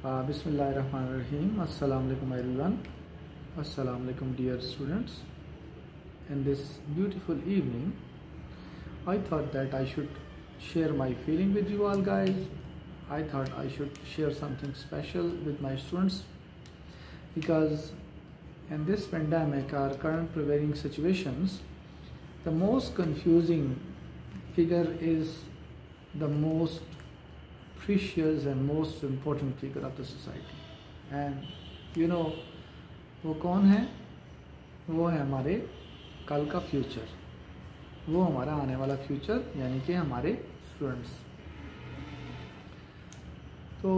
Bismillahirrahmanirrahim. Assalamu alaikum everyone. Assalamu alaikum dear students. In this beautiful evening, I thought that I should share my feeling with you all guys. I thought I should share something special with my students because in this pandemic, our current prevailing situations, the most confusing figure is the most precious and most important figure of the society. And you know वो कौन है? वो है हमारे कल का future, वो हमारा आने वाला फ्यूचर यानी कि हमारे स्टूडेंट्स। तो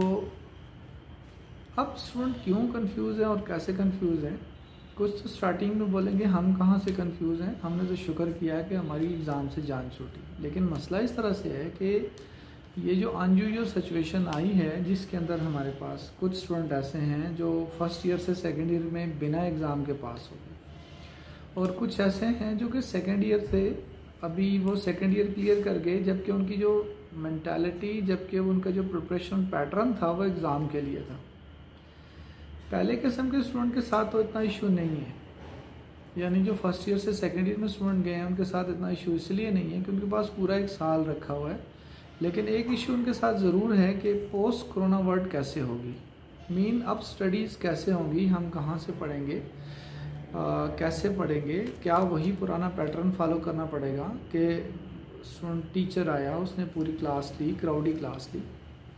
अब स्टूडेंट क्यों कंफ्यूज है और कैसे कंफ्यूज हैं? कुछ तो स्टार्टिंग में बोलेंगे हम कहाँ से कंफ्यूज हैं, हमने तो शुक्र किया है कि हमारी एग्ज़ाम से जान छूटी। लेकिन मसला इस तरह से है कि ये जो अनयूजुअल सिचुएशन आई है जिसके अंदर हमारे पास कुछ स्टूडेंट ऐसे हैं जो फर्स्ट ईयर से सेकंड ईयर में बिना एग्ज़ाम के पास हो गए, और कुछ ऐसे हैं जो कि सेकंड ईयर से अभी वो सेकंड ईयर क्लियर कर गए, जबकि उनकी जो मेंटालिटी, जबकि उनका जो प्रिपरेशन पैटर्न था वो एग्ज़ाम के लिए था। पहले किस्म के स्टूडेंट के साथ तो इतना इशू नहीं है, यानी जो फर्स्ट ईयर से सेकेंड ईयर में स्टूडेंट गए हैं उनके साथ इतना इशू इसलिए नहीं है कि उनके पास पूरा एक साल रखा हुआ है। लेकिन एक इशू उनके साथ ज़रूर है कि पोस्ट कोरोना वर्ल्ड कैसे होगी, मीन अब स्टडीज़ कैसे होंगी, हम कहाँ से पढ़ेंगे, कैसे पढ़ेंगे, क्या वही पुराना पैटर्न फॉलो करना पड़ेगा कि स्टूडेंट टीचर आया उसने पूरी क्लास ली, क्राउडी क्लास ली।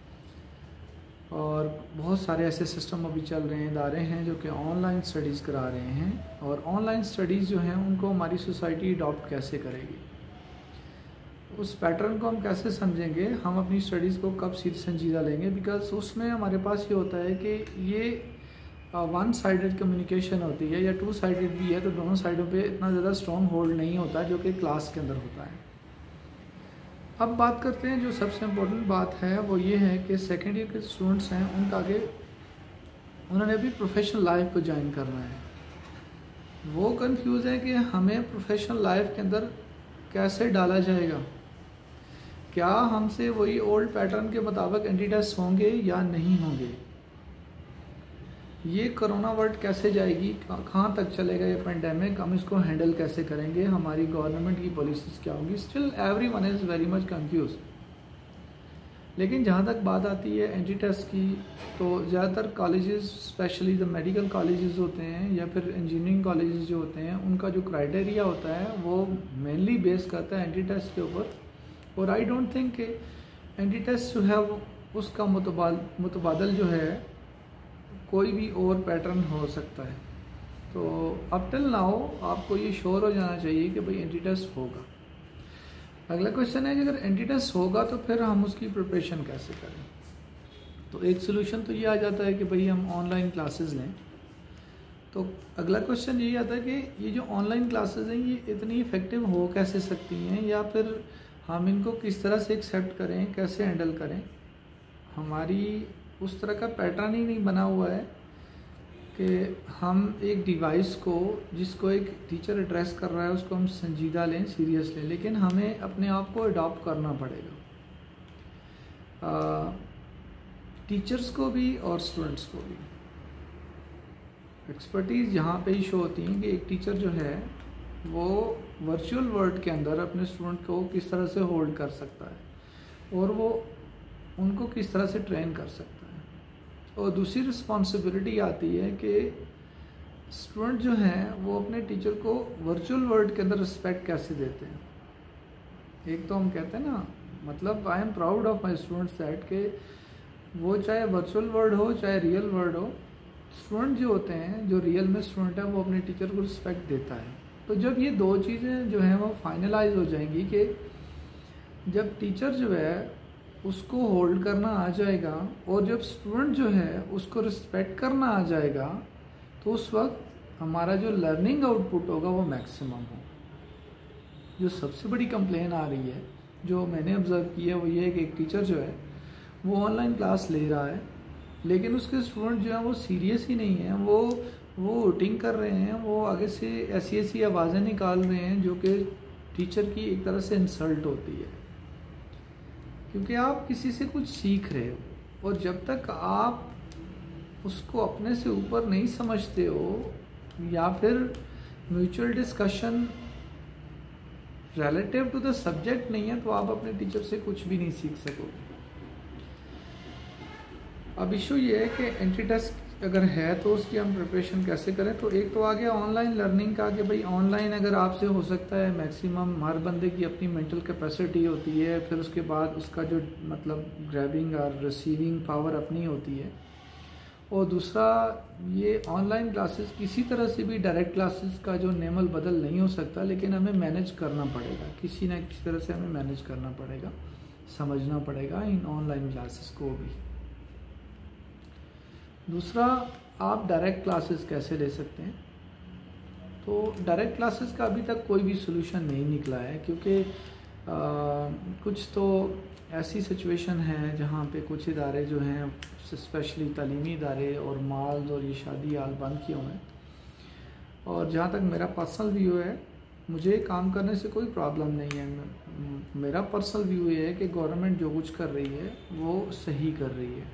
और बहुत सारे ऐसे सिस्टम अभी चल रहे हैं, इदारे हैं जो कि ऑनलाइन स्टडीज़ करा रहे हैं, और ऑनलाइन स्टडीज़ जो हैं उनको हमारी सोसाइटी अडॉप्ट कैसे करेगी, उस पैटर्न को हम कैसे समझेंगे, हम अपनी स्टडीज़ को कब संजीदा लेंगे। बिकॉज उसमें हमारे पास ये होता है कि ये वन साइडेड कम्युनिकेशन होती है या टू साइडेड भी है, तो दोनों साइडों पे इतना ज़्यादा स्ट्रॉन्ग होल्ड नहीं होता जो कि क्लास के अंदर होता है। अब बात करते हैं, जो सबसे इम्पोर्टेंट बात है वो ये है कि सेकेंड ईयर के स्टूडेंट्स हैं, उनका आगे उन्होंने अभी प्रोफेशनल लाइफ को ज्वाइन करना है। वो कंफ्यूज है कि हमें प्रोफेशनल लाइफ के अंदर कैसे डाला जाएगा, क्या हमसे वही ओल्ड पैटर्न के मुताबिक एंटी टेस्ट होंगे या नहीं होंगे, ये कोरोना वर्ल्ड कैसे जाएगी, कहाँ तक चलेगा ये पेंडेमिक, हम इसको हैंडल कैसे करेंगे, हमारी गवर्नमेंट की पॉलिसीज़ क्या होंगी। Still everyone is very much confuse. लेकिन जहाँ तक बात आती है एंटी टेस्ट की, तो ज़्यादातर colleges, specially the medical colleges होते हैं या फिर इंजीनियरिंग कॉलेजेस जो होते हैं, उनका जो क्राइटेरिया होता है वो मेनली बेस करता है एंटी टेस्ट के ऊपर। और आई डोंट थिंक कि एंटी टेस्ट जो है उसका मुतबादल जो है कोई भी और पैटर्न हो सकता है। तो अब टिल नाउ आपको ये श्योर हो जाना चाहिए कि भाई एंटी टेस्ट होगा। अगला क्वेश्चन है कि अगर एंटी टेस्ट होगा तो फिर हम उसकी प्रिपरेशन कैसे करें। तो एक सोल्यूशन तो ये आ जाता है कि भाई हम ऑनलाइन क्लासेस लें। तो अगला क्वेश्चन यही आता है कि ये जो ऑनलाइन क्लासेस हैं ये इतनी इफ़ेक्टिव हो कैसे सकती हैं, या फिर हम इनको किस तरह से एक्सेप्ट करें, कैसे हैंडल करें। हमारी उस तरह का पैटर्न ही नहीं बना हुआ है कि हम एक डिवाइस को, जिसको एक टीचर एड्रेस कर रहा है, उसको हम संजीदा लें, सीरियस लें। लेकिन हमें अपने आप को अडॉप्ट करना पड़ेगा, टीचर्स को भी और स्टूडेंट्स को भी। एक्सपर्टीज़ यहाँ पे ही शो होती हैं कि एक टीचर जो है वो वर्चुअल वर्ल्ड के अंदर अपने स्टूडेंट को किस तरह से होल्ड कर सकता है और वो उनको किस तरह से ट्रेन कर सकता है। और दूसरी रिस्पॉन्सिबिलिटी आती है कि स्टूडेंट जो हैं वो अपने टीचर को वर्चुअल वर्ल्ड के अंदर रिस्पेक्ट कैसे देते हैं। एक तो हम कहते हैं ना, मतलब I am proud of my students that कि वो चाहे वर्चुअल वर्ल्ड हो चाहे रियल वर्ल्ड हो, स्टूडेंट जो होते हैं, जो रियल में स्टूडेंट है, वो अपने टीचर को रिस्पेक्ट देता है। तो जब ये दो चीज़ें जो हैं वो फाइनलाइज हो जाएंगी कि जब टीचर जो है उसको होल्ड करना आ जाएगा और जब स्टूडेंट जो है उसको रिस्पेक्ट करना आ जाएगा, तो उस वक्त हमारा जो लर्निंग आउटपुट होगा वो मैक्सिमम होगा। जो सबसे बड़ी कंप्लेन आ रही है, जो मैंने ऑब्ज़र्व की है, वो ये है कि एक टीचर जो है वो ऑनलाइन क्लास ले रहा है, लेकिन उसके स्टूडेंट जो है वो सीरियस ही नहीं है, वो वोटिंग कर रहे हैं, वो आगे से ऐसी ऐसी आवाज़ें निकाल रहे हैं जो कि टीचर की एक तरह से इंसल्ट होती है। क्योंकि आप किसी से कुछ सीख रहे हो, और जब तक आप उसको अपने से ऊपर नहीं समझते हो, या फिर mutual discussion relative to the subject नहीं है, तो आप अपने टीचर से कुछ भी नहीं सीख सकोगे। अब इशू ये है कि एंट्री टेस्ट अगर है तो उसकी हम प्रिपरेशन कैसे करें। तो एक तो आ गया ऑनलाइन लर्निंग का, कि भाई ऑनलाइन अगर आपसे हो सकता है, मैक्सिमम हर बंदे की अपनी मेंटल कैपेसिटी होती है, फिर उसके बाद उसका जो मतलब ग्रैबिंग और रिसीविंग पावर अपनी होती है। और दूसरा, ये ऑनलाइन क्लासेस किसी तरह से भी डायरेक्ट क्लासेस का जो नेमल बदल नहीं हो सकता, लेकिन हमें मैनेज करना पड़ेगा, किसी ना किसी तरह से हमें मैनेज करना पड़ेगा, समझना पड़ेगा इन ऑनलाइन क्लासेस को भी। दूसरा, आप डायरेक्ट क्लासेस कैसे ले सकते हैं। तो डायरेक्ट क्लासेस का अभी तक कोई भी सोल्यूशन नहीं निकला है, क्योंकि कुछ तो ऐसी सिचुएशन है जहाँ पे कुछ इदारे जो हैं, स्पेशली तालीमी इदारे और माल्स और ये शादी हाल बंद किए हुए हैं। और जहाँ तक मेरा पर्सनल व्यू है, मुझे काम करने से कोई प्रॉब्लम नहीं है। मेरा पर्सनल व्यू ये है कि गवर्नमेंट जो कुछ कर रही है वो सही कर रही है।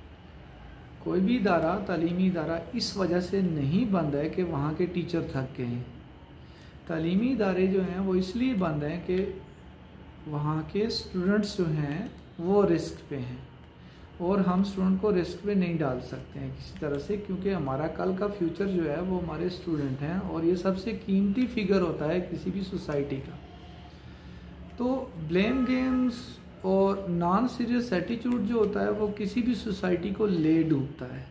कोई भी इदारा, तालीमी इदारा इस वजह से नहीं बंद है कि वहाँ के टीचर थक गए हैं। तालीमी इदारे जो हैं वो इसलिए बंद हैं कि वहाँ के स्टूडेंट्स जो हैं वो रिस्क पे हैं, और हम स्टूडेंट को रिस्क पे नहीं डाल सकते हैं किसी तरह से, क्योंकि हमारा कल का फ्यूचर जो है वो हमारे स्टूडेंट हैं, और ये सबसे कीमती फिगर होता है किसी भी सोसाइटी का। तो ब्लेम गेम्स और नॉन सीरियस एटीट्यूड जो होता है वो किसी भी सोसाइटी को ले डूबता है।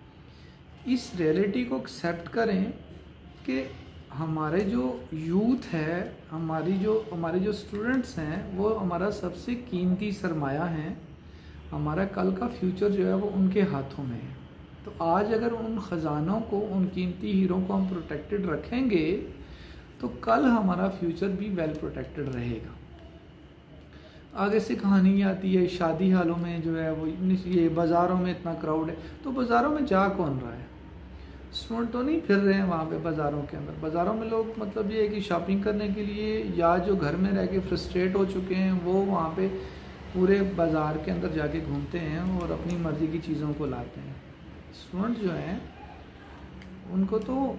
इस रियलिटी को एक्सेप्ट करें कि हमारे जो यूथ है, हमारे जो स्टूडेंट्स हैं, वो हमारा सबसे कीमती सरमाया है। हमारा कल का फ्यूचर जो है वो उनके हाथों में है। तो आज अगर उन ख़जानों को, उन कीमती हीरो को हम प्रोटेक्टेड रखेंगे, तो कल हमारा फ्यूचर भी वेल प्रोटेक्टेड रहेगा। आगे से कहानी आती है शादी हालों में जो है वो, ये बाज़ारों में इतना क्राउड है, तो बाज़ारों में जा कौन रहा है? स्टूडेंट तो नहीं फिर रहे हैं वहाँ पे बाज़ारों के अंदर। बाज़ारों में लोग मतलब ये है कि शॉपिंग करने के लिए, या जो घर में रह के फ्रस्ट्रेट हो चुके हैं, वो वहाँ पे पूरे बाज़ार के अंदर जाके घूमते हैं और अपनी मर्ज़ी की चीज़ों को लाते हैं। स्टूडेंट जो हैं उनको तो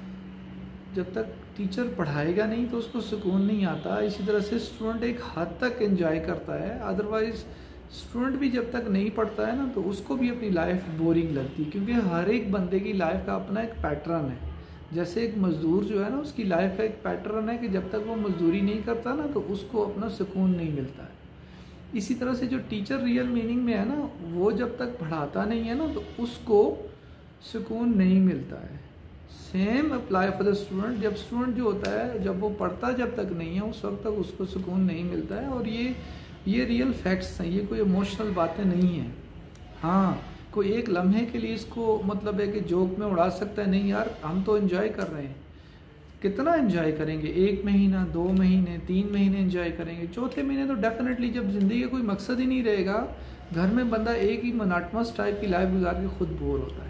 जब तक टीचर पढ़ाएगा नहीं तो उसको सुकून नहीं आता। इसी तरह से स्टूडेंट एक हद तक एंजॉय करता है, अदरवाइज़ स्टूडेंट भी जब तक नहीं पढ़ता है ना, तो उसको भी अपनी लाइफ बोरिंग लगती है, क्योंकि हर एक बंदे की लाइफ का अपना एक पैटर्न है। जैसे एक मज़दूर जो है ना, उसकी लाइफ का एक पैटर्न है कि जब तक वो मज़दूरी नहीं करता ना, तो उसको अपना सुकून नहीं मिलता है। इसी तरह से जो टीचर रियल मीनिंग में है ना, वो जब तक पढ़ाता नहीं है ना, तो उसको सुकून नहीं मिलता है। Same apply for the student. जब स्टूडेंट जो होता है, जब वो पढ़ता जब तक नहीं है, उस वक्त तक उसको सुकून नहीं मिलता है। और ये रियल फैक्ट्स हैं, ये कोई इमोशनल बातें नहीं हैं। हाँ, कोई एक लम्हे के लिए इसको मतलब है कि जोक में उड़ा सकता है, नहीं यार हम तो एंजॉय कर रहे हैं। कितना एंजॉय करेंगे? 1 महीना, 2 महीने, 3 महीने एंजॉय करेंगे, चौथे महीने तो डेफिनेटली, जब ज़िंदगी का कोई मकसद ही नहीं रहेगा, घर में बंदा एक ही मोनोटोनस टाइप की लाइफ गुजार के खुद बोर होता है।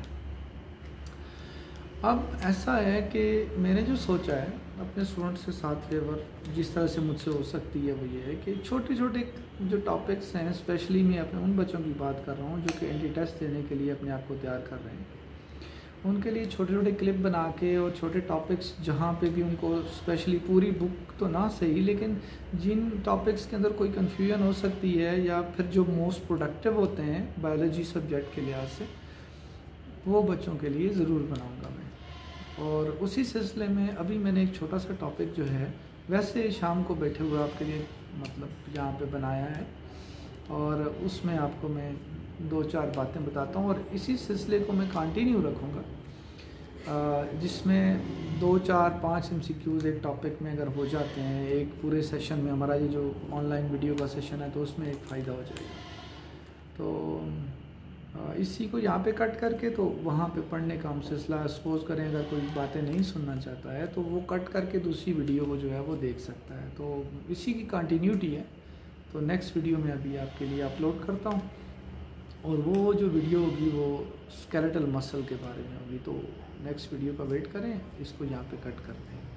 अब ऐसा है कि मैंने जो सोचा है अपने स्टूडेंट्स के साथ फेवर जिस तरह से मुझसे हो सकती है, वो ये है कि छोटे छोटे जो टॉपिक्स हैं, स्पेशली मैं अपने उन बच्चों की बात कर रहा हूँ जो कि एंट्री टेस्ट देने के लिए अपने आप को तैयार कर रहे हैं, उनके लिए छोटे छोटे क्लिप बना के और छोटे टॉपिक्स जहाँ पे भी उनको, स्पेशली पूरी बुक तो ना सही, लेकिन जिन टॉपिक्स के अंदर कोई कन्फ्यूजन हो सकती है या फिर जो मोस्ट प्रोडक्टिव होते हैं बायोलॉजी सब्जेक्ट के लिहाज से, वो बच्चों के लिए ज़रूर बनाऊँगा मैं। और उसी सिलसिले में अभी मैंने एक छोटा सा टॉपिक जो है वैसे शाम को बैठे हुए आपके लिए मतलब यहाँ पे बनाया है, और उसमें आपको मैं 2-4 बातें बताता हूँ, और इसी सिलसिले को मैं कंटिन्यू रखूँगा, जिसमें 2-4-5 MCQs एक टॉपिक में अगर हो जाते हैं एक पूरे सेशन में, हमारा ये जो ऑनलाइन वीडियो का सेशन है, तो उसमें एक फ़ायदा हो जाएगा। तो इसी को यहाँ पे कट करके तो वहाँ पे पढ़ने का हम सिलसिला, सपोज़ करें अगर कोई बातें नहीं सुनना चाहता है तो वो कट करके दूसरी वीडियो को जो है वो देख सकता है। तो इसी की कंटिन्यूटी है। तो नेक्स्ट वीडियो में अभी आपके लिए अपलोड करता हूँ, और वो जो वीडियो होगी वो स्केलेटल मसल के बारे में होगी। तो नेक्स्ट वीडियो का वेट करें, इसको यहाँ पे कट करते हैं।